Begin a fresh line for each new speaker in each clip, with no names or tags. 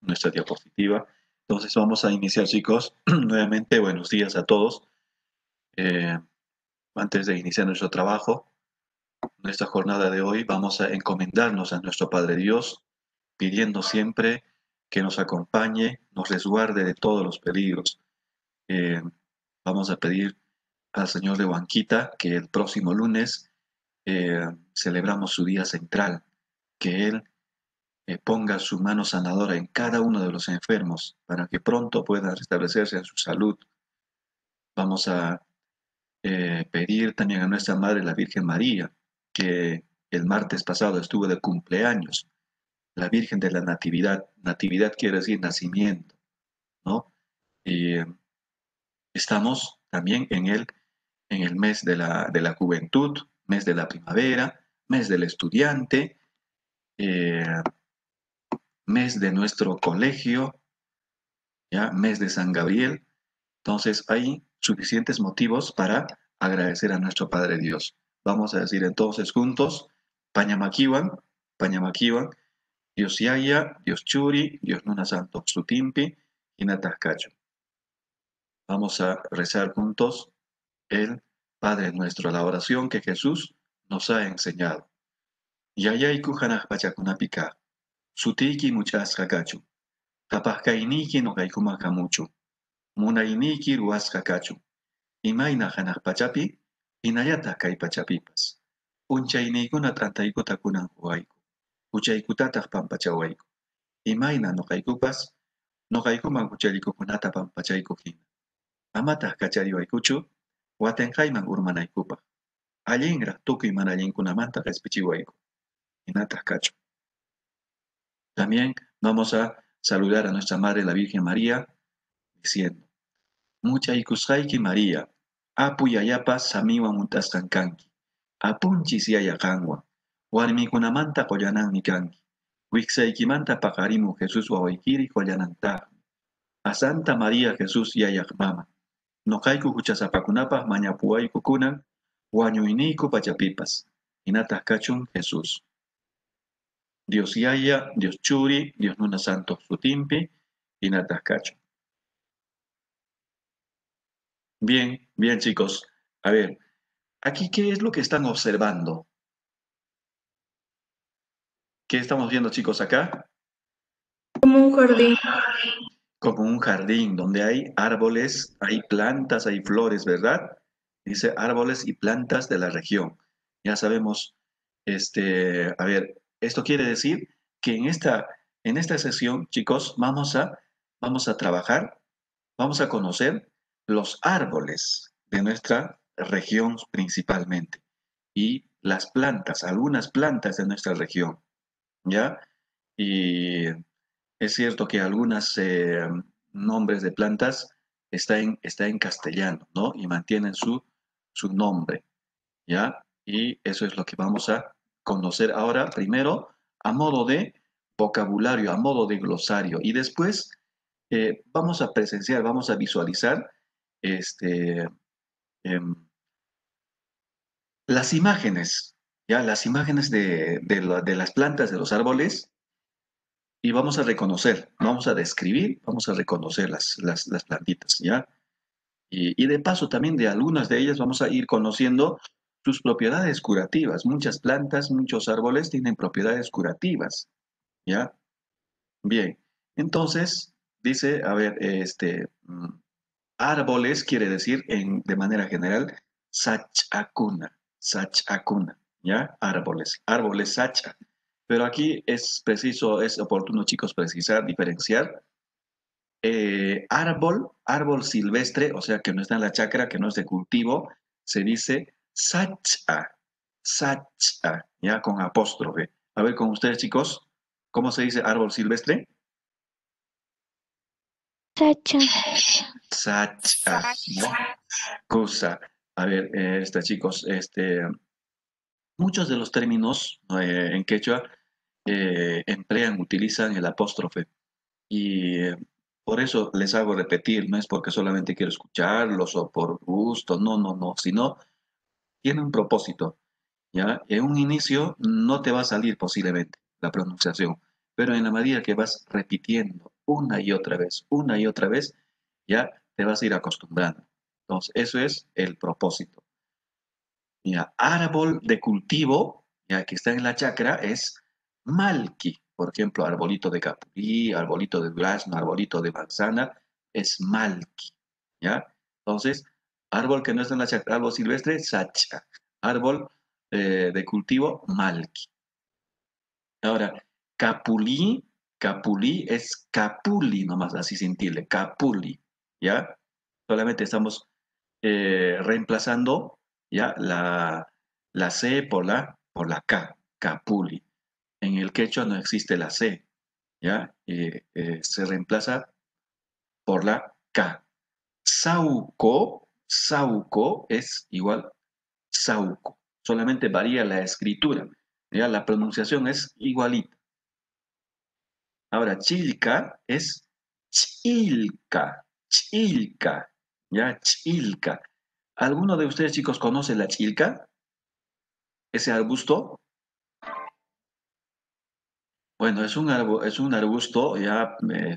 nuestra diapositiva. Entonces vamos a iniciar, chicos. Nuevamente, buenos días a todos. Eh, Antes de iniciar nuestro trabajo, nuestra jornada de hoy, vamos a encomendarnos a nuestro Padre Dios, pidiendo siempre que nos acompañe, nos resguarde de todos los peligros. Eh, Vamos a pedir al Señor de Huanquita que el próximo lunes celebramos su día central, que Él ponga su mano sanadora en cada uno de los enfermos para que pronto puedan restablecerse en su salud. Vamos a pedir también a nuestra Madre, la Virgen María, que el martes pasado estuvo de cumpleaños, la Virgen de la Natividad. Natividad quiere decir nacimiento, ¿no? Y estamos también en el mes de la juventud, mes de la primavera, mes del estudiante, eh, mes de nuestro colegio, ¿ya? Mes de San Gabriel. Entonces hay suficientes motivos para agradecer a nuestro Padre Dios. Vamos a decir entonces juntos, Pañamaquiwan, Pañamaquiwan, Dios Yaya, Dios Churi, Dios Nuna Santo Sutimpi, y Natascacho. Vamos a rezar juntos el Padre nuestro, la oración que Jesús nos ha enseñado. Yayayku hanaj pachakunapika, sutiki muchas kakachu, tapajkainiki no kaikumaka mucho, munainiki ruas kakachu, imayna hanaq pachapi, hinallataq kay pachapipas. Unchayniykuna t'antaykuta kunan huwayku. Huchaykutataq pampachawayku. Imayna noqaykupas, noqaykuman huchalikukunata pampachayku hina. Amataq kachariwaykuchu, watenqayman urmanaykupaq. Allinraq tukuy mana allinkunamanta q'ispichiwayku. Hinataq kachu. También vamos a saludar a nuestra Madre la Virgen María diciendo: Muchaykusqayki María, apuyayapas samiwan muntasqan kanki. Apunchis yaya kanwan. Warmikunamanta qollananmi kanki. Wiksaykimanta paqarimu Jesús wawaykiri qollanantaqmi. A Santa María Jesús yayaq mama. Noqayku huchasapakunapaq mañapuwayku kunan, wañuyniyku pachapipas. Hinataq kachun Jesús. Dios Yaya, Dios Churi, Dios Nuna Santo Sutimpi, hinataq kachun. Bien, bien, chicos. A ver, aquí, ¿qué es lo que están observando? ¿Qué estamos viendo, chicos, acá?
Como un jardín.
Como un jardín donde hay árboles, hay plantas, hay flores, ¿verdad? Dice árboles y plantas de la región. Ya sabemos, a ver, esto quiere decir que en esta sesión, chicos, vamos a trabajar, vamos a conocer los árboles de nuestra región principalmente y las plantas, algunas plantas de nuestra región, ¿ya? Y es cierto que algunos nombres de plantas está en castellano, ¿no? Y mantienen su nombre, ¿ya? Y eso es lo que vamos a conocer ahora, primero, a modo de vocabulario, a modo de glosario, y después vamos a presenciar, vamos a visualizar este, em, las imágenes, ¿ya? Las imágenes de las plantas, de los árboles, y vamos a reconocer, vamos a describir, vamos a reconocer las plantitas, ¿ya? Y de paso también de algunas de ellas vamos a ir conociendo sus propiedades curativas. Muchas plantas, muchos árboles tienen propiedades curativas, ¿ya? Bien, entonces dice, a ver, árboles quiere decir de manera general sachacuna, ¿ya? Árboles, árboles sacha. Pero aquí es preciso, es oportuno, chicos, precisar, diferenciar. Árbol silvestre, o sea, que no está en la chacra, que no es de cultivo, se dice sacha, ya con apóstrofe. A ver, con ustedes, chicos, ¿cómo se dice árbol silvestre?
Sacha.
Sacha, ¿no? Cosa. A ver, chicos, muchos de los términos en quechua utilizan el apóstrofe. Y por eso les hago repetir, no es porque solamente quiero escucharlos o por gusto, no, no, no, sino tiene un propósito, ¿ya? En un inicio no te va a salir posiblemente la pronunciación, pero en la medida que vas repitiendo una y otra vez, ya te vas a ir acostumbrando. Entonces, eso es el propósito. Mira, árbol de cultivo, ya que está en la chacra, es malki. Por ejemplo, arbolito de capulí, arbolito de durazno, arbolito de manzana, es malki. ¿Ya? Entonces, árbol que no está en la chacra, árbol silvestre, sacha. Árbol de cultivo, malki. Ahora, capulí, capulí es capuli, nomás así sin tilde, capuli. ¿Ya? Solamente estamos reemplazando ya la C por la K, Capuli. En el quechua no existe la C, ¿ya? Se reemplaza por la K. Sauco, Sauco es igual Sauco, solamente varía la escritura, ¿ya? La pronunciación es igualita. Ahora, Chilca es Chilca, Chilca, ¿ya? Chilca. ¿Alguno de ustedes, chicos, conoce la chilca? Ese arbusto. Bueno, es un arbusto ya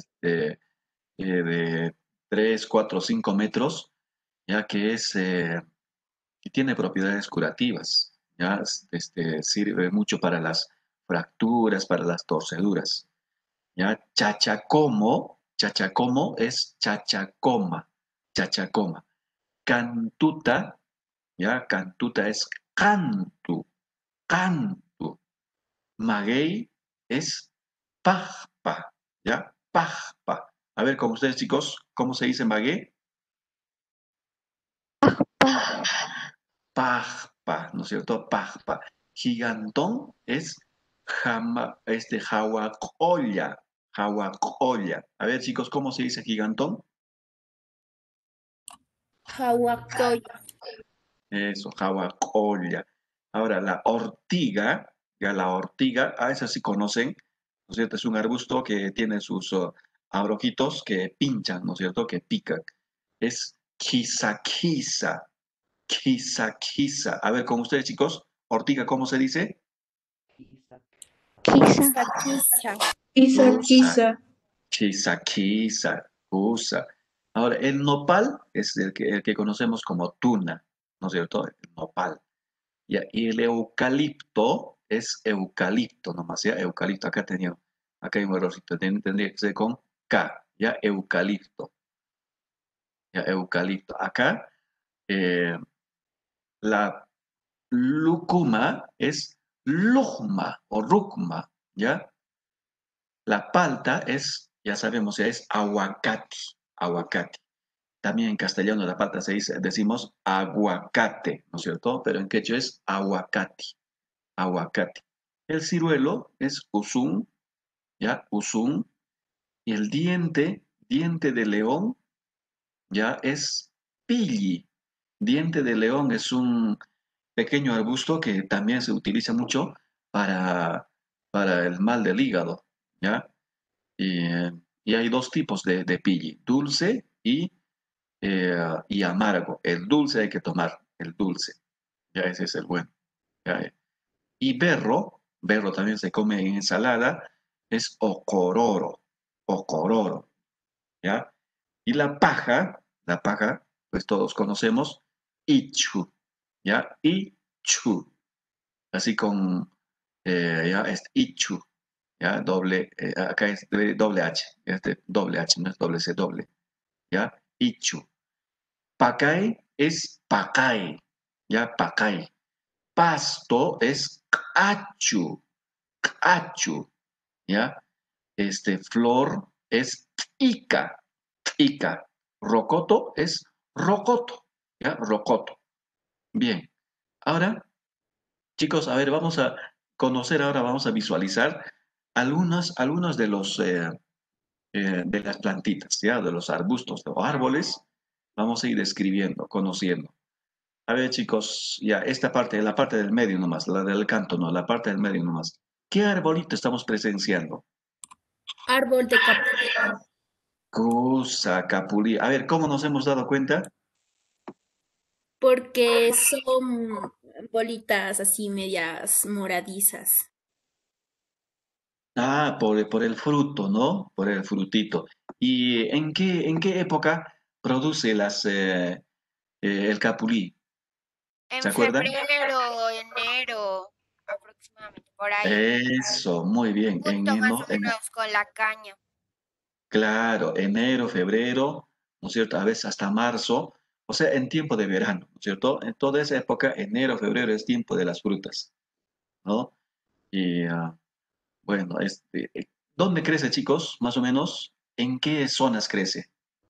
de 3, 4, 5 metros, ya que tiene propiedades curativas, ya sirve mucho para las fracturas, para las torceduras. Ya chachacomo es chachacoma, chachacoma. Cantuta, ya cantuta es cantu, cantu. Maguey es pajpa, ¿ya? Pajpa. A ver, con ustedes, chicos, ¿cómo se dice maguey?
Pa,
Pajpa, ¿no es cierto? Pajpa. Gigantón es jahuacolla, jahuacolla. A ver, chicos, ¿cómo se dice gigantón?
Hawakoya.
Eso, jahuacolla. Ahora, la ortiga, ya la ortiga, a esa sí conocen, ¿no es cierto? Es un arbusto que tiene sus abrojitos que pinchan, ¿no es cierto? Que pican. Es quisaquisa, quisaquisa. A ver, con ustedes, chicos, ortiga, ¿cómo se dice?
quizá,
Kisa kisa.
quizá,
Usa,
quizá.
quisaquisa, usa. Ahora, el nopal es el que conocemos como tuna, ¿no es cierto? El nopal. Ya, y el eucalipto es eucalipto nomás, ¿ya? Eucalipto, acá hay un errorcito, tendría que ser con K, ¿ya? Eucalipto, ¿ya? Eucalipto. Acá, eh, la lúcuma es lujma o rucma, ¿ya? La palta es, ya sabemos, ya es aguacate, aguacate. También en castellano la palta decimos aguacate, ¿no es cierto? Pero en quechua es aguacate. Aguacate. El ciruelo es usum, ¿ya? Usum. Y el diente de león, ya es pilli. Diente de león es un pequeño arbusto que también se utiliza mucho para, para el mal del hígado, ¿ya? Y hay dos tipos de pilli, dulce y amargo. El dulce hay que tomar, el dulce, ya ese es el bueno. ¿Ya? Y berro también se come en ensalada, es ocororo, ocororo, ¿ya? Y la paja, pues todos conocemos, ichu, ¿ya? Ichu, así con, ya es ichu, ¿ya? Acá es doble H, doble H, no es doble C, doble, ¿ya? Ichu. Pacay es pacay, ¿ya? Pacay. Pasto es cachu, cachu, ¿ya? Flor es ica, ica. Rocoto es rocoto, ¿ya? Rocoto. Bien. Ahora, chicos, a ver, vamos a conocer ahora, vamos a visualizar algunos de de las plantitas, ¿ya? De los arbustos o árboles. Vamos a ir describiendo, conociendo. A ver, chicos, ya, esta parte, la parte del medio nomás, la del canto, no, la parte del medio nomás. ¿Qué arbolito estamos presenciando?
Árbol de capulín.
Cosa, capulí. A ver, ¿cómo nos hemos dado cuenta?
Porque son bolitas así medias moradizas.
Ah, por el fruto, ¿no? Por el frutito. ¿Y en qué época produce el capulí? ¿Se
En
acuerdan?
febrero, enero, aproximadamente, por ahí.
Eso, muy bien.
Junto más o menos con la caña.
Claro, enero, febrero, ¿no es cierto? A veces hasta marzo, o sea, en tiempo de verano, ¿no es cierto? En toda esa época, enero, febrero es tiempo de las frutas, ¿no? Y bueno, ¿dónde crece, chicos? Más o menos, ¿en qué zonas crece?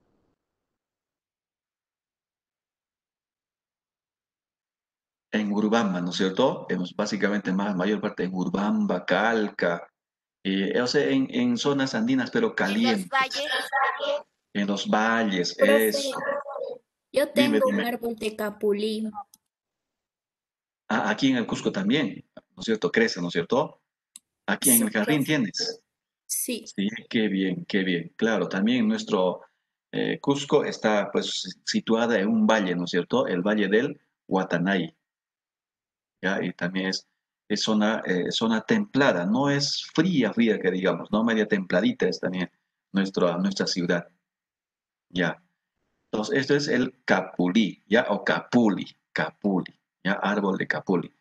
En Urubamba, ¿no es cierto? Básicamente, mayor parte en Urubamba, Calca, o sea, en zonas andinas, pero
Y en los
calientes,
valles,
en los valles,
profe,
eso.
yo
Dime,
tengo un
dime.
árbol de capulín.
Ah, aquí en el Cusco también, ¿no es cierto? Crece, ¿no es cierto? Aquí en
Sí,
el jardín
profe.
tienes.
Sí,
Sí, qué bien, qué bien. Claro, también nuestro Cusco está pues situada en un valle, ¿no es cierto? El valle del Guatanay, ¿ya? Y también es zona templada, no es fría, fría que digamos, ¿no? Media templadita es también nuestra ciudad, ¿ya? Entonces, esto es el capulí, ¿ya? O capuli, ¿ya? Árbol de capuli.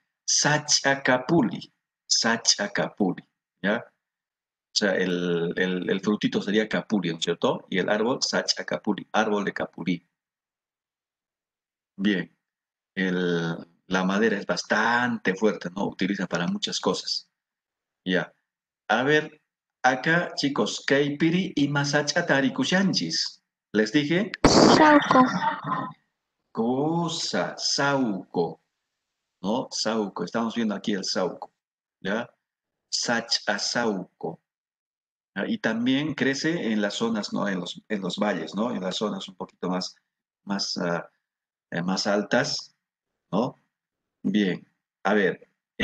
Sachacapuli, ¿ya? O sea, el frutito sería capuli, ¿no es cierto? Y el árbol, sachacapuli, árbol de capulí. Bien, la madera es bastante fuerte, ¿no? Utiliza para muchas cosas. Ya. A ver, acá, chicos, Kaipiri y Masacha Tarikushanchis. Les dije,
Sauco.
cosa, sauco, ¿no? Sauco, estamos viendo aquí el sauco, ¿ya? Sauco. Y también crece en las zonas, ¿no? En los valles, ¿no? En las zonas un poquito más, más altas, ¿no? Bien, a ver,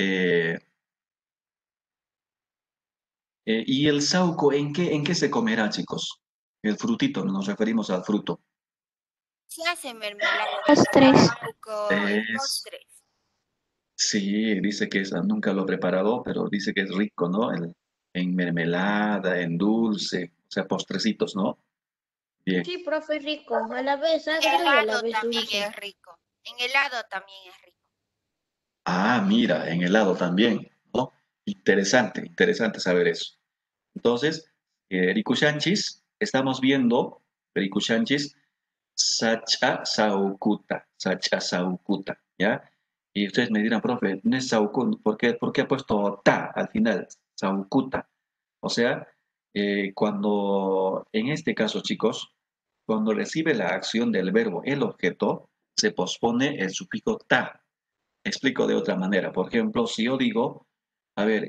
¿y el sauco en qué se comerá, chicos? El frutito, nos referimos al fruto.
se hace mermelada de
Postres.
sauco y
Es,
postres.
sí, dice que nunca lo he preparado, pero dice que es rico, ¿no? En mermelada, en dulce, o sea, postrecitos, ¿no? Bien.
Sí, profe, rico. A la vez
En
agrio y a la
helado
vez
también
dulce.
es rico. En helado también es rico.
Ah, mira, en helado también, ¿no? Interesante, interesante saber eso. Entonces, Rikuchanchis, estamos viendo Rikuchanchis Sacha Saukuta, ¿ya? Y ustedes me dirán, profe, no es Saukuta, ¿por qué ha puesto ta al final? Saukuta. O sea, en este caso, chicos, cuando recibe la acción del verbo el objeto, se pospone el sufijo ta. Explico de otra manera. Por ejemplo, si yo digo, a ver,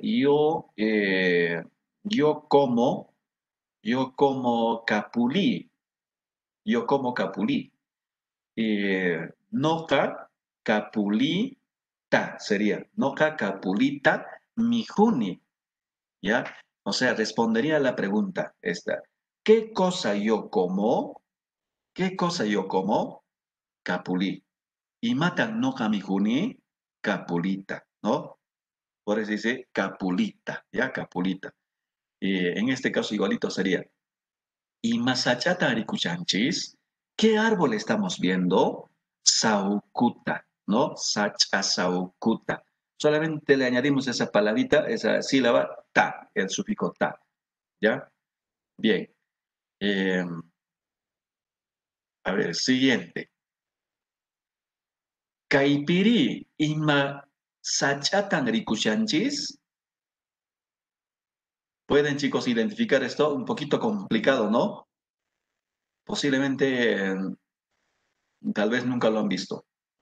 yo como, yo como capulí, yo como capulí. Noca capulita sería, noca capulita mijuni, ¿ya? O sea, respondería a la pregunta esta. ¿Qué cosa yo como? ¿Qué cosa yo como? Capulí. Y matan noca mijuni, capulita, ¿no? Por eso dice capulita, ¿ya? Capulita. En este caso igualito sería. Y Masachata Arikuchanchis, ¿qué árbol estamos viendo? Saukuta, ¿no? Sacha Saukuta. Solamente le añadimos esa palabrita, esa sílaba, ta, el sufijo ta, ¿ya? Bien. Eh, a ver, siguiente. Kaipiri, ima sachatan rikuchanchis. ¿Pueden, chicos, identificar esto? Un poquito complicado, ¿no? Posiblemente, tal vez nunca lo han visto.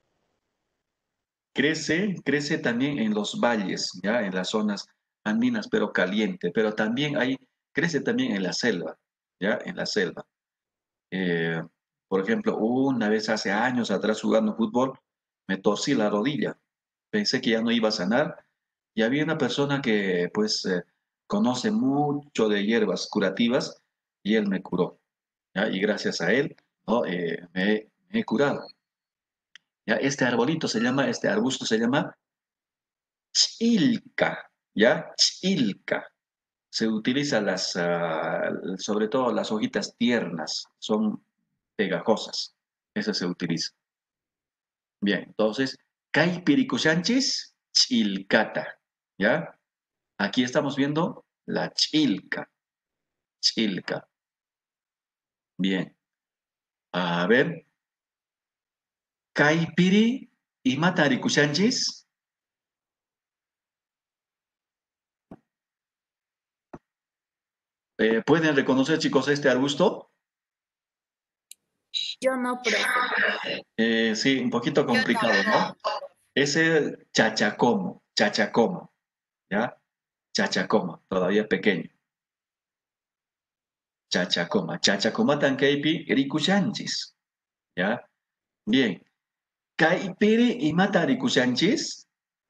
Crece también en los valles, ya en las zonas andinas, pero caliente, pero también crece también en la selva, ya en la selva. Eh, por ejemplo, una vez hace años atrás jugando fútbol, me torcí la rodilla, pensé que ya no iba a sanar y había una persona que pues conoce mucho de hierbas curativas y él me curó, ¿ya? Y gracias a él, ¿no? Me he curado. ¿Ya? Este arbusto se llama Chilca, ¿ya? Chilca. se utiliza sobre todo las hojitas tiernas, son pegajosas. Esas se utiliza. Bien, entonces, Caipiricuchanchis, chilcata. ¿Ya? Aquí estamos viendo la chilca. Chilca. Bien. A ver. Caipiri y Mataricuchanchis. ¿Pueden reconocer, chicos, este arbusto?
Yo no, profe.
Sí, un poquito
Yo
complicado, ¿no?
tampoco.
Es el chachacomo, chachacomo, ¿ya? Chachacoma, todavía pequeño. Chachacoma, chachacoma tankeipi ricuchanchis, ¿ya? Bien. Caipiri y mata ricuchanchis.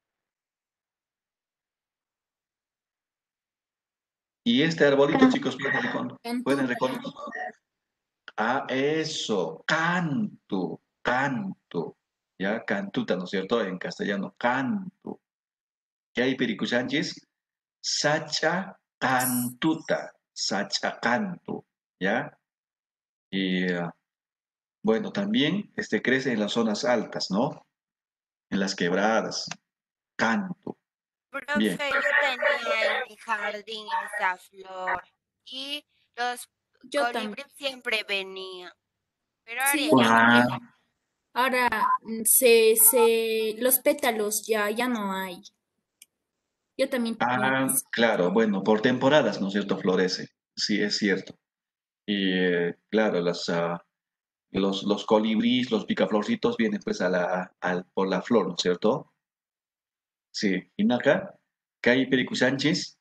Y este arbolito, chicos, pueden
Cantuta.
reconocer. Ah, eso, cantu, cantu. ¿Ya? Cantuta, ¿no es cierto? En castellano, cantu. Caipiri cuchanchis, sacha cantuta, sacha cantu, ¿ya? Y bueno, también crece en las zonas altas, ¿no? En las quebradas, canto. Bien.
Profe, yo tenía en mi jardín esa flor y los
Yo también.
colibríes siempre venían, pero ahora
Sí,
ya no.
Ah,
ahora los pétalos ya no hay. Yo también tenía eso.
claro, bueno, por temporadas, ¿no es cierto? Florece, sí, es cierto. Y claro, los colibríes, los picaflorcitos vienen pues por la flor, ¿no es cierto? Sí, Inaka, Kai Pericu Sánchez,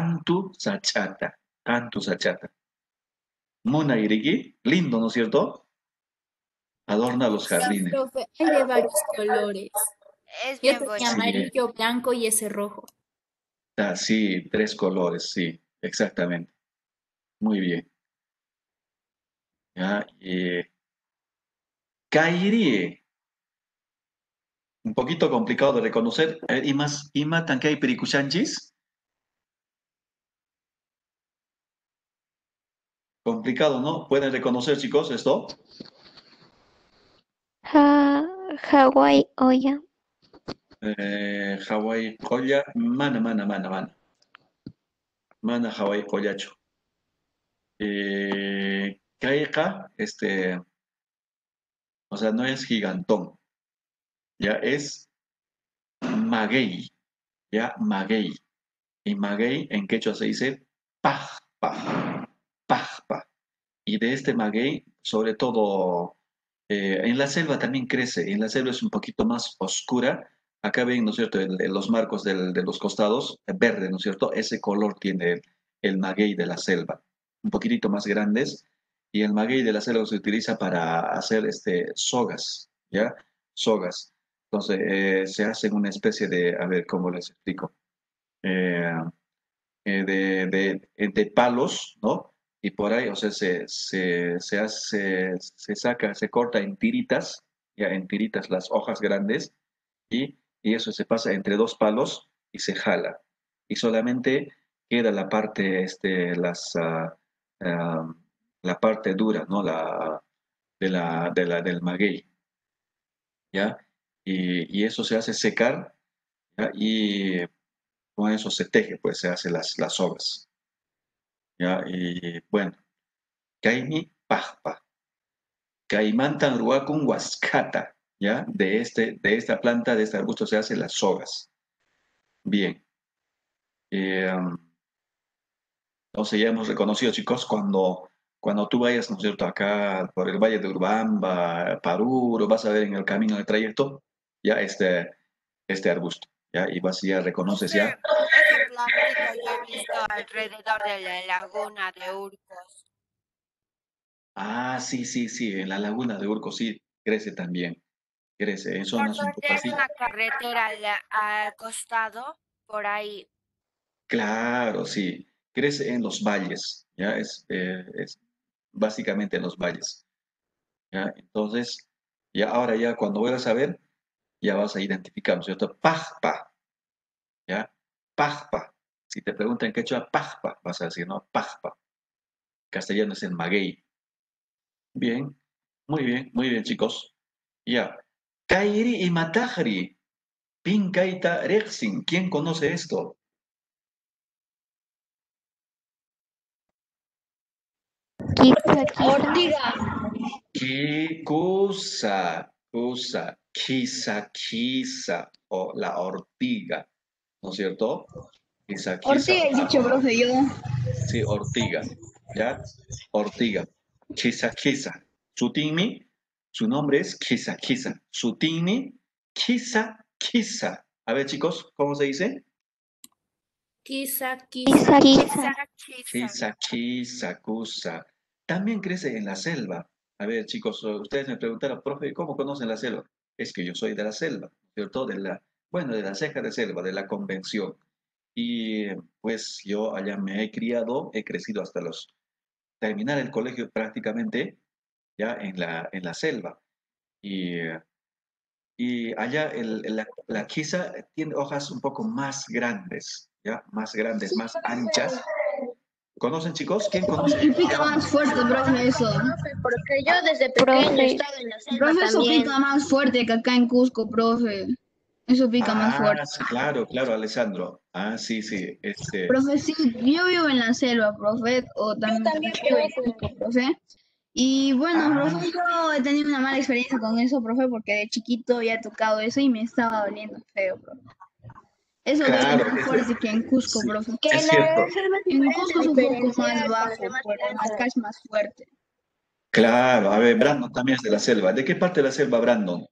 Cantu Sachata. Mona Irigi, lindo, ¿no es cierto? Adorna los
Sí,
jardines.
profe, hay de varios colores.
Es
Yo
bien
tenía
bonito.
Sí,
amarillo, blanco y ese rojo.
sí, tres colores, sí, exactamente. Muy bien. Ya, Kairie, un poquito complicado de reconocer. Ima Tankei Pericuchanchis. Complicado, ¿no? ¿Pueden reconocer, chicos, esto?
Hawái Oya.
Hawái Koya, mana. Mana Hawái Koyacho. Kaika, o sea, no es gigantón, ya es maguey, ya maguey. Y maguey en quechua se dice pajpa, pajpa. Y de este maguey, sobre todo en la selva también crece, en la selva es un poquito más oscura. Acá ven, ¿no es cierto?, los marcos de los costados, verde, ¿no es cierto? Ese color tiene el maguey de la selva, un poquitito más grandes. Y el maguey de la selva se utiliza para hacer sogas, ¿ya? Sogas. Entonces, se hace una especie de, a ver, ¿cómo les explico? Eh, de palos, ¿no? Y por ahí, o sea, se saca, se corta en tiritas, ya en tiritas las hojas grandes, y eso se pasa entre dos palos y se jala. Y solamente queda la parte, ah, la parte dura, ¿no? Del maguey, ¿ya? Y eso se hace secar, ¿ya? Y con eso se teje, pues se hace las sogas. ¿Ya? Y bueno, Kaimi Pajpa, Caimantan Ruacun Huascata, ¿ya? De esta planta, de este arbusto se hacen las sogas. Bien. Eh, entonces ya hemos reconocido, chicos, cuando tú vayas, ¿no es cierto?, acá por el Valle de Urubamba, Paruro, vas a ver en el camino de trayecto ya este arbusto, ¿ya? Y ya reconoces ya.
Profe, esa plantita yo he visto alrededor de la laguna de Urcos.
Ah, sí, en la laguna de Urco sí, crece también, crece en
Por
zonas un
donde
poco
hay
así.
una carretera al costado, por ahí.
Claro, sí, crece en los valles, ¿ya? Es básicamente en los valles, ¿ya? Entonces, ya ahora ya cuando vuelvas a ver, ya vas a identificar, ¿no es cierto? Pajpa, ¿ya? Pajpa, Si te preguntan en quechua, pajpa, vas a decir, ¿no? Pajpa. Castellano es el maguey. Bien, muy bien, chicos. Ya. Kairi y Matajri. Pinkaita Rexin. ¿Quién conoce esto?
Quizá, quizá.
Ortiga.
¿Qué cosa? Quizá, o la ortiga, ¿no es cierto? Quizá,
Ortiga he dicho, profe, yo.
sí, ortiga, ¿ya? Ortiga, quizá. Sutinmi, su nombre es quizá. Sutinmi, quizá. A ver, chicos, ¿cómo se dice?
Quizá,
Quizá,
quizá.
quizá.
Cusa. También crece en la selva. A ver, chicos, ustedes me preguntaron, profe, ¿cómo conocen la selva? Es que yo soy de la selva, ¿cierto? Bueno, de la ceja de selva, de la convención. Y pues yo allá me he criado, he crecido hasta terminar el colegio prácticamente ya en la selva. Y, y allá la quiza tiene hojas un poco más grandes, ¿ya? Más grandes, más anchas. ¿Conocen, chicos? ¿Quién conoce?
Y pica más fuerte, profe, eso.
Porque yo desde pequeño he
Profe,
estado en la selva
Profe, eso
también.
pica más fuerte que acá en Cusco, profe. Eso pica más
Ah,
fuerte.
claro, Alessandro. Ah, sí, sí.
Profe, sí, yo vivo en la selva, profe, o también vivo en Cusco, profe. Y bueno,
Ah,
profe, yo he tenido una mala experiencia con eso, profe, porque de chiquito ya he tocado eso y me estaba doliendo feo, profe. Eso duele
claro,
más fuerte que en Cusco,
sí,
profe.
Que
es
en
cierto.
la selva sí
En
puedes
Cusco es un poco más
diferenciar con los
bajo,
demás
pero acá
plantas.
es más fuerte.
Claro, a ver, Brandon también es de la selva. ¿De qué parte de la selva, Brandon?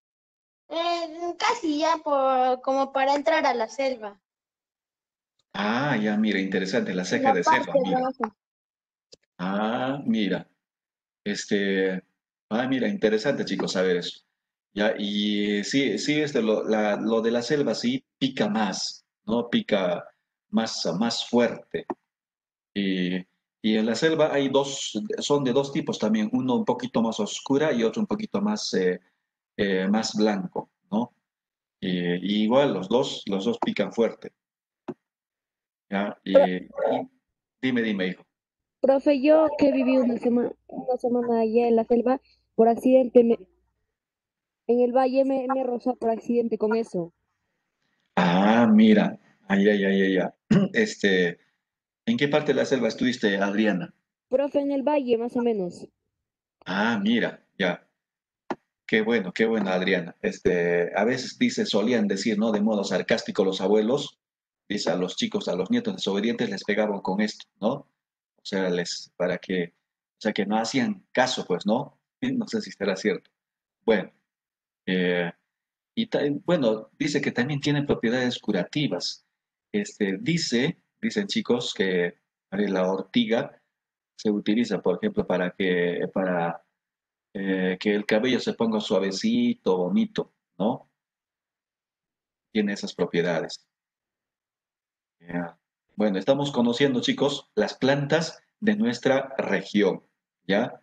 Casi ya como para entrar a la selva.
Ah, ya, mira, interesante, la
En
ceja
la
de selva,
parte
mira.
baja.
Ah, mira, este, mira, interesante, chicos, saber eso. Ya, y sí, sí, lo de la selva sí pica más, ¿no? Pica más fuerte. Y, y en la selva hay son de dos tipos también, uno un poquito más oscura y otro un poquito más blanco, ¿no? Y igual los dos pican fuerte, ¿ya?
Pro-
Y dime, hijo.
Profe, yo que viví una semana allá en la selva, por accidente, en el valle me rozó por accidente con eso.
Ah, mira, ay. ¿En qué parte de la selva estuviste, Adriana?
Profe, en el valle, más o menos.
Ah, mira, ya. Qué bueno, Adriana. A veces solían decir, ¿no? De modo sarcástico los abuelos, dice a los chicos, a los nietos desobedientes les pegaban con esto, ¿no? O sea, o sea, que no hacían caso, pues, ¿no? No sé si será cierto. Bueno, eh, bueno, dice que también tiene propiedades curativas. Dicen chicos que la ortiga se utiliza, por ejemplo, para que el cabello se ponga suavecito, bonito, ¿no? Tiene esas propiedades. Ya. Bueno, estamos conociendo, chicos, las plantas de nuestra región, ¿ya?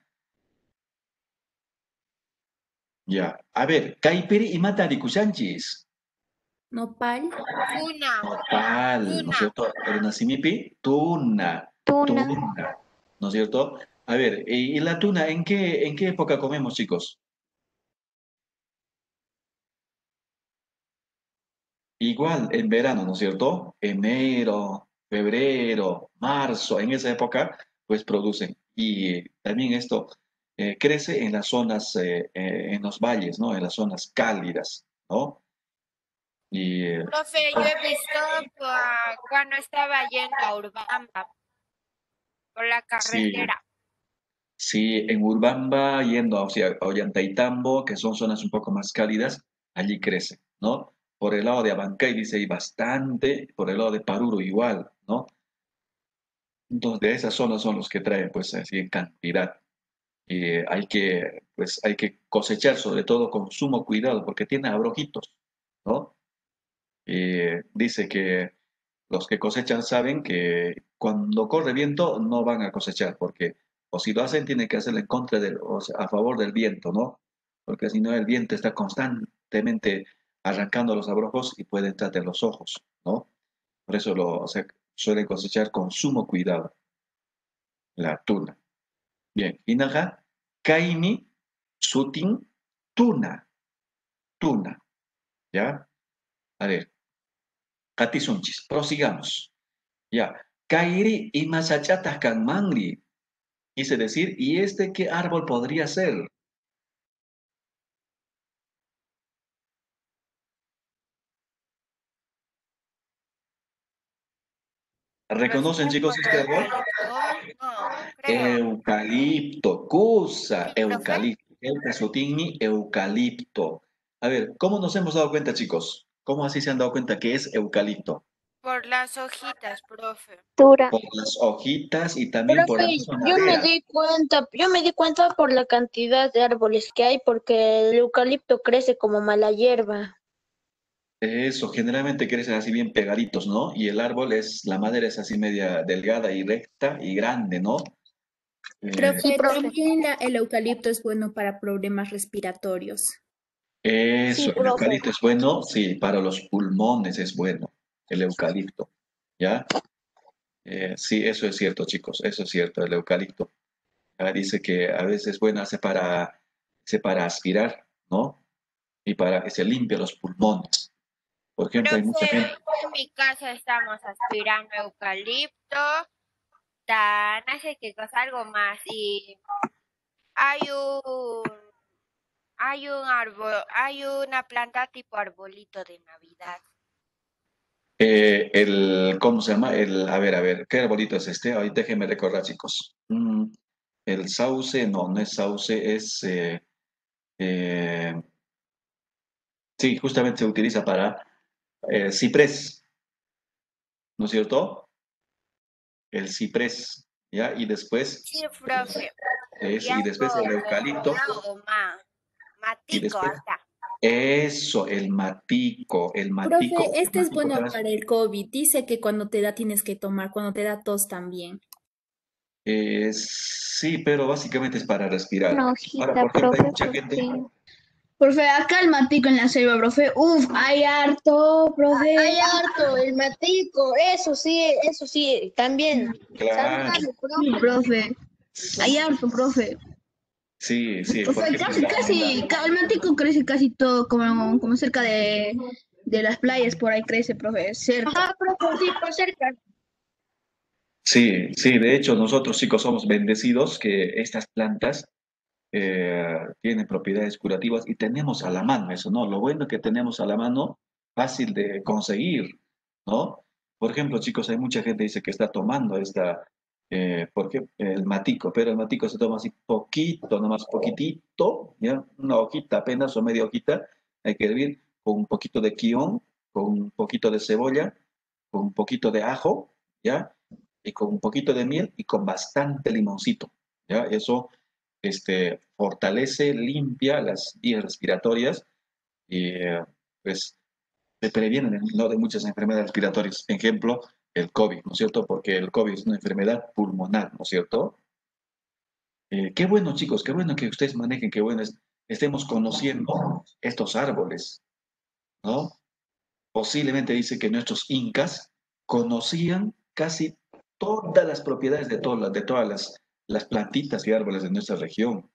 Ya. A ver, Kaiperi y Matari Kusanchis.
Nopal.
Tuna,
Nopal, ¿no es
tuna.
cierto? El nacimipi,
Tuna.
tuna, ¿no es cierto? A ver, ¿y la tuna en qué época comemos, chicos? Igual en verano, ¿no es cierto? Enero, febrero, marzo, en esa época, pues producen. Y también esto crece en las zonas, en los valles, ¿no? En las zonas cálidas, ¿no? Y
Profe, yo he visto cuando estaba yendo a Urbamba por la
sí,
carretera.
sí, en Urbamba, yendo hacia Ollantaytambo, que son zonas un poco más cálidas, allí crece, ¿no? Por el lado de Abancay dice hay bastante, por el lado de Paruro igual, ¿no? Entonces, de esas zonas son los que traen, pues, así en cantidad. Y pues, hay que cosechar, sobre todo con sumo cuidado, porque tiene abrojitos, ¿no? Dice que los que cosechan saben que cuando corre viento no van a cosechar, porque, o si lo hacen, tienen que hacerlo en contra o sea, a favor del viento, ¿no? Porque si no, el viento está constantemente arrancando los abrojos y puede entrar en los ojos, ¿no? Por eso o sea, suelen cosechar con sumo cuidado la tuna. Bien, inaja, kaimi, sutin, tuna, ¿ya? A ver, katisunchis, prosigamos. Ya, kairi y masachatas kan mangri. Quise decir, ¿y este qué árbol podría ser? ¿Reconocen, chicos, este árbol?
No, creo.
Eucalipto, Cusa,
Sí, profe.
eucalipto, Eucasotini, eucalipto. A ver, ¿cómo nos hemos dado cuenta, chicos? ¿Cómo así se han dado cuenta que es eucalipto?
Por las hojitas, profe.
Por las hojitas y también por la
Profe,
misma
yo me
madera.
di cuenta por la cantidad de árboles que hay, porque el eucalipto crece como mala hierba.
Eso, generalmente crecen así bien pegaditos, ¿no? Y el árbol la madera es así media delgada y recta y grande, ¿no?
Profe,
profe.
también el eucalipto es bueno para problemas respiratorios.
Eso,
Sí,
el
profe.
eucalipto es bueno, sí, para los pulmones es bueno, el eucalipto, ¿ya? Sí, eso es cierto, chicos, eso es cierto, el eucalipto. Dice que a veces es bueno, hace para aspirar, ¿no? Y para que se limpie los pulmones. Por ejemplo, hay mucha
Profe,
gente.
en mi casa estamos aspirando eucalipto, no sé qué cosa, algo más. Y hay un, hay un árbol, hay una planta tipo arbolito de Navidad.
¿Cómo se llama? A ver, ¿qué arbolito es este? Ahí déjenme recordar, chicos. El sauce, no, no es sauce, eh, sí, justamente se utiliza para ciprés, ¿no es cierto? El ciprés, ¿ya? Y después,
Sí, profe. Y
y después el
algo como
eucalipto,
ma o ma,
y
matico
después,
hasta.
eso, el
Profe,
matico, el
este es
matico,
bueno
¿sabes?
para el COVID. Dice que cuando te da tienes que tomar, cuando te da tos también.
Sí, pero básicamente es para respirar.
Una
Ahora,
hojita,
por ejemplo, hay
profe,
mucha gente.
porque
Profe, acá el matico en la selva, profe. Uf, hay harto, profe.
hay harto, el matico, eso sí, también.
Claro,
Saludame,
Sí,
profe.
profe. Hay harto, profe.
sí, sí, por
Profe,
ejemplo,
el matico crece casi todo, como cerca de las playas, por ahí crece, profe, cerca.
Ajá, profe, sí, por cerca.
sí, sí, de hecho nosotros chicos somos bendecidos que estas plantas tienen propiedades curativas y tenemos a la mano eso, ¿no? Lo bueno que tenemos a la mano, fácil de conseguir, ¿no? Por ejemplo, chicos, hay mucha gente que dice que está tomando porque el matico, pero el matico se toma así poquito, nomás poquitito, ¿ya? Una hojita apenas o media hojita, hay que hervir con un poquito de quión, con un poquito de cebolla, con un poquito de ajo, ¿ya? Y con un poquito de miel y con bastante limoncito, ¿ya? Eso fortalece, limpia las vías respiratorias y pues te previenen ¿no? de muchas enfermedades respiratorias. Ejemplo, el COVID, ¿no es cierto? Porque el COVID es una enfermedad pulmonar, ¿no es cierto? Qué bueno, chicos, qué bueno que ustedes manejen, qué bueno estemos conociendo estos árboles, ¿no? Posiblemente dice que nuestros incas conocían casi todas las propiedades de todas las plantitas y árboles de nuestra región.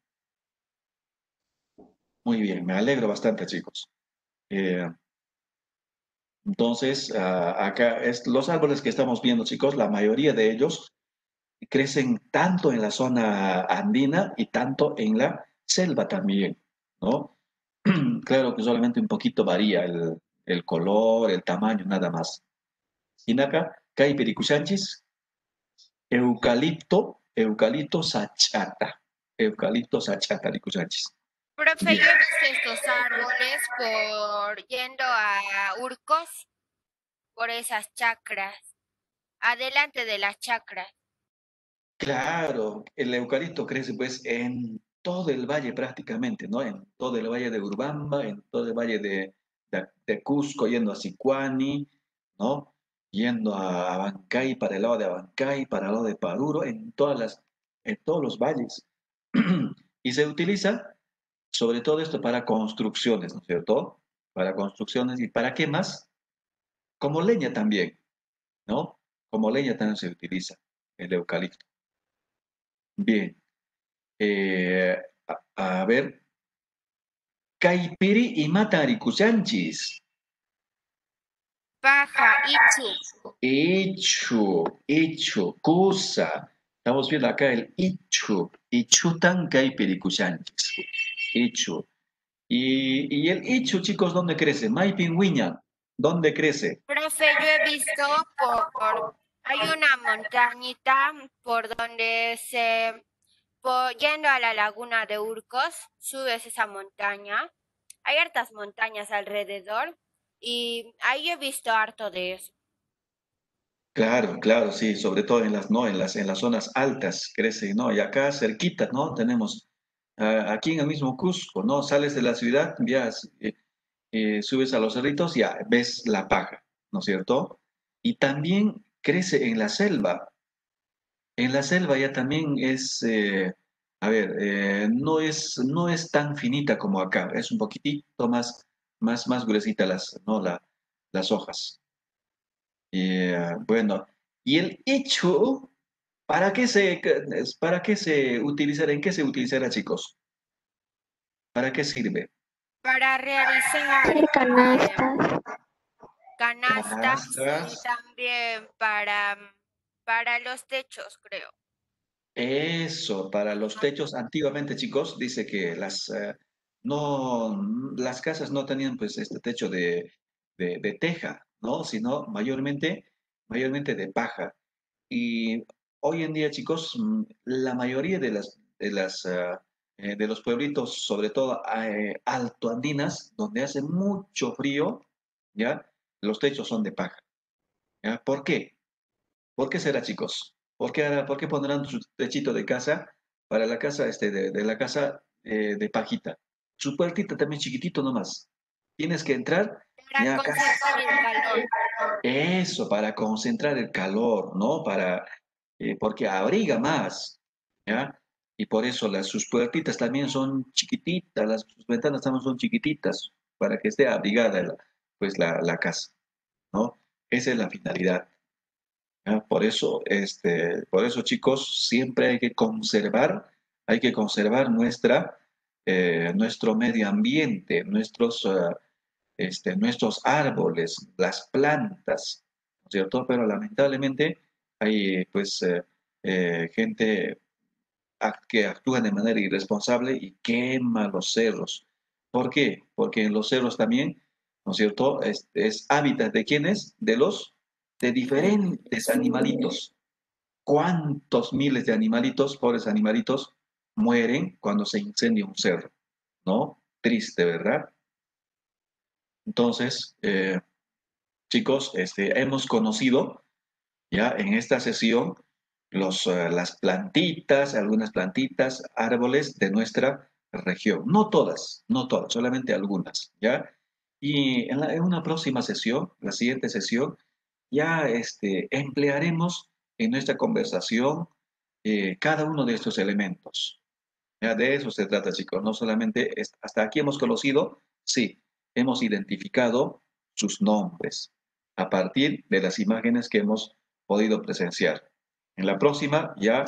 Muy bien, me alegro bastante, chicos. Eh, entonces, acá los árboles que estamos viendo, chicos, la mayoría de ellos crecen tanto en la zona andina y tanto en la selva también, ¿no? Claro que solamente un poquito varía el color, el tamaño, nada más. Inaka, Kai Pericuchanchis, eucalipto sachata, Ricuchanchis.
Profe,
Bien.
yo he visto estos árboles por yendo a Urcos, por esas chacras, adelante de las chacras.
Claro, el eucalipto crece pues en todo el valle prácticamente, ¿no? En todo el valle de Urubamba, en todo el valle de Cusco, yendo a Sicuani, ¿no? Yendo a Abancay, para el lado de Abancay, para el lado de Paruro, en todos los valles. Y se utiliza sobre todo esto para construcciones, ¿no es cierto? Para construcciones y para qué más, como leña también, ¿no? Como leña también se utiliza el eucalipto. Bien. A ver. Caipiri y mataricuchanchis.
Paja,
Ichu, cosa. Estamos viendo acá el ichu tan caipiricuchanchis. Ichu. Y el ichu, chicos, ¿dónde crece? Maipingüiña, ¿dónde crece?
Profe, yo he visto hay una montañita por donde yendo a la laguna de Urcos, subes esa montaña. Hay hartas montañas alrededor y ahí he visto harto de eso.
Claro, claro, sí, sobre todo en las, ¿no? En las zonas altas crece, ¿no? Y acá cerquita, ¿no? Tenemos, aquí en el mismo Cusco, ¿no? Sales de la ciudad, ya subes a los cerritos, ya ves la paja, ¿no es cierto? Y también crece en la selva. En la selva ya también es, a ver, no es tan finita como acá, es un poquitito más gruesita ¿no? Las hojas. Bueno, y el hecho, para qué se utilizará, en qué se utilizará, chicos? ¿Para qué sirve?
Para realizar
Hacer canastas.
canastas y
Canastas.
también para los techos, creo.
Eso, para los techos, antiguamente, chicos, dice que no, las casas no tenían pues este techo de teja, ¿no? Sino mayormente de paja. Y hoy en día, chicos, la mayoría de los pueblitos, sobre todo altoandinas, donde hace mucho frío, ¿ya? Los techos son de paja, ¿ya? ¿Por qué? ¿Por qué será, chicos? Por qué pondrán su techito de casa para la casa, de la casa de pajita? Su puertita también chiquitito nomás. Tienes que entrar,
Para
ya casi.
conservar el calor.
Eso, para concentrar el calor, ¿no? Porque abriga más, ¿ya? Y por eso sus puertitas también son chiquititas, sus ventanas también son chiquititas, para que esté abrigada pues la casa, ¿no? Esa es la finalidad. ¿Ya? Por eso, chicos, siempre hay que conservar nuestro medio ambiente, nuestros árboles, las plantas, ¿no es cierto? Pero lamentablemente hay, pues, gente que actúa de manera irresponsable y quema los cerros. ¿Por qué? Porque en los cerros también, ¿no es cierto? Es hábitat de quiénes? De diferentes animalitos. ¿Cuántos miles de animalitos, pobres animalitos, mueren cuando se incendia un cerro? ¿No? Triste, ¿verdad? Entonces, chicos, hemos conocido ya en esta sesión las plantitas, algunas plantitas, árboles de nuestra región. No todas, solamente algunas, ¿ya? Y en una próxima sesión, la siguiente sesión, ya emplearemos en nuestra conversación cada uno de estos elementos. Ya de eso se trata, chicos. No solamente hasta aquí hemos conocido, sí, hemos identificado sus nombres a partir de las imágenes que hemos podido presenciar. En la próxima ya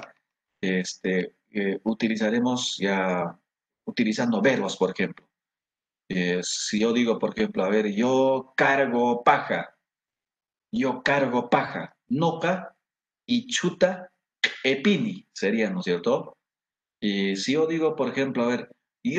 utilizaremos ya utilizando verbos, por ejemplo. Si yo digo, por ejemplo, a ver, yo cargo paja, noca y chuta epini, sería, ¿no es cierto? Y si yo digo, por ejemplo, a ver,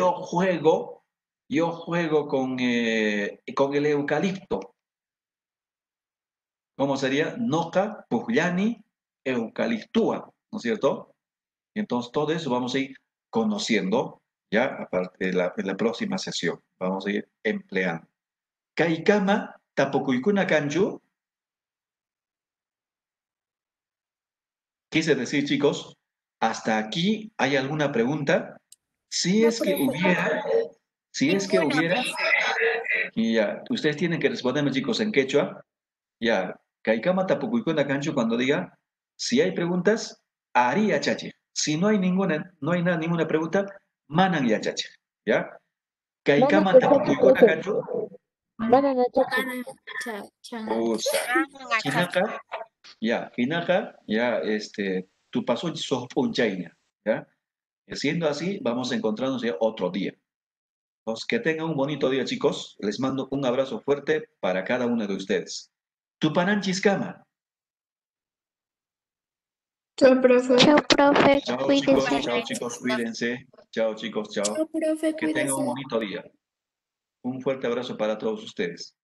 yo juego con el eucalipto. ¿Cómo sería? Noca, pujllani, eucaliptúa, ¿no es cierto? Y entonces todo eso vamos a ir conociendo ya aparte de la próxima sesión. Vamos a ir empleando. Kaikama, tapukuykuna kanju. Quise decir, chicos, hasta aquí hay alguna pregunta. Si
No,
es que
profe.
hubiera, y ya, ustedes tienen que responderme, chicos, en quechua. Ya, Kaikama tapukuykuna kanchu cuando diga, si hay preguntas, haría chache. Si no hay ninguna pregunta, manan ya chache. ¿Ya?
Manan
Kaikama
yachachi,
tapukuykuna
profe.
kanchu,
Manan yachachi.
Chan.
usa.
Ah,
Chinaka, Ya, Hinaja, ya, tu paso sopunchaina, ¿ya? Y siendo así, vamos a encontrarnos ya otro día. Pues que tengan un bonito día, chicos. Les mando un abrazo fuerte para cada uno de ustedes. Tupananchiskama.
Chao, profe.
Chao, profe.
Chao,
Cuídense.
chicos. Chao, chicos. Cuídense. Chao, chicos. Chao.
Chao, profe,
Que tengan un
cuídese.
bonito día. Un fuerte abrazo para todos ustedes.